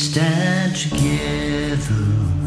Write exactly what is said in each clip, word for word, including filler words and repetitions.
stand together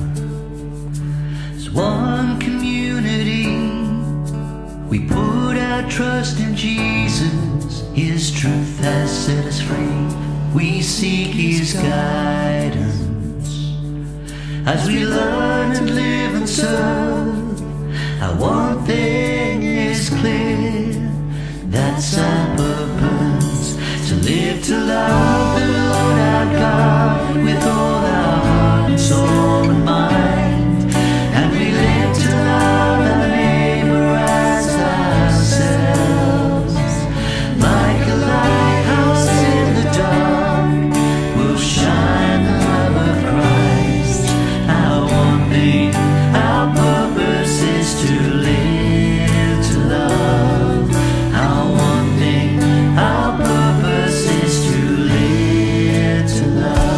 as one community. We put our trust in Jesus. His truth has set us free. We seek His guidance as we learn and live and serve. Our one thing is clear, that's our purpose: to live, to love the Lord our God with all our heart and soul and mind. And we live to love our neighbor as ourselves. Like a lighthouse in the dark, we'll shine the love of Christ. Our one thing, our purpose is to live to love. Our one thing, our purpose is to live to love.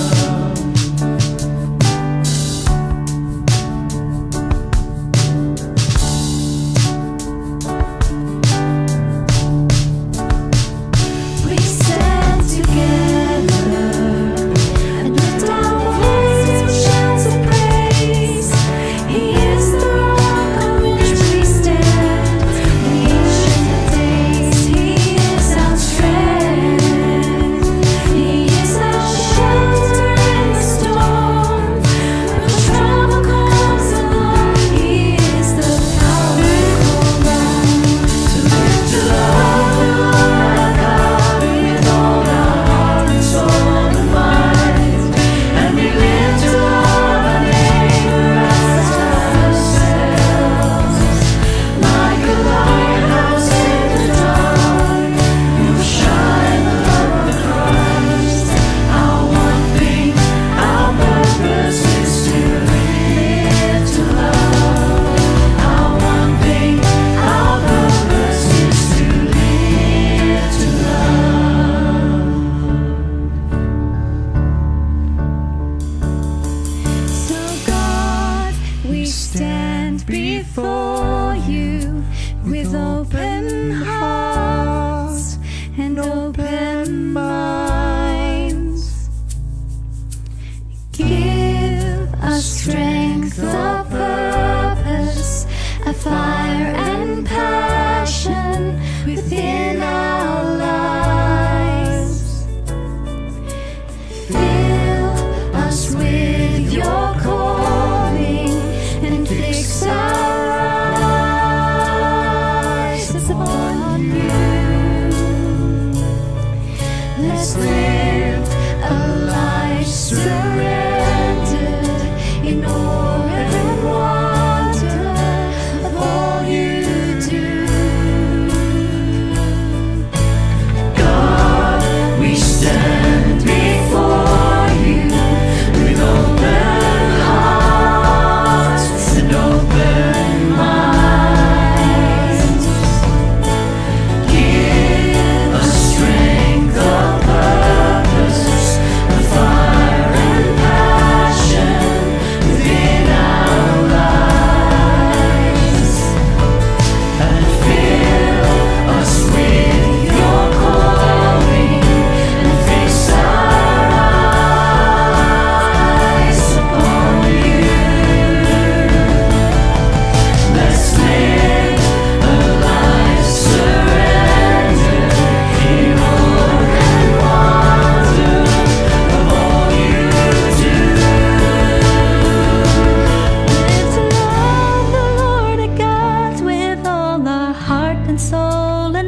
We stand together and lift our voices with shouts of praise. He is the rock on which we stand. We ancient of days, He is our strength. He is our shelter in the storm. When trouble comes along, He is the powerful one. To live to love the Lord our God with all our heart and soul and mind. And we live to love our neighbor as ourselves. Like a lighthouse in the dark, we'll shine the love of Christ. Our one thing, our purpose is to live to love. Our one thing, our purpose is to live to love. So God, we stand before You with open hearts and open minds. Give us strength of purpose, a fire and passion within our lives. Fill us with Your calling and fix our eyes upon You. Let's live a life surrendered in awe and wonder of all You do. God, we stand before You with open hearts and open minds. Give us strength of purpose, a fire and passion within our lives. And fill us with Your calling and fix our eyes upon You. Let's live a life surrendered in awe and wonder of all You do. Live to love the Lord our God with all our heart and soul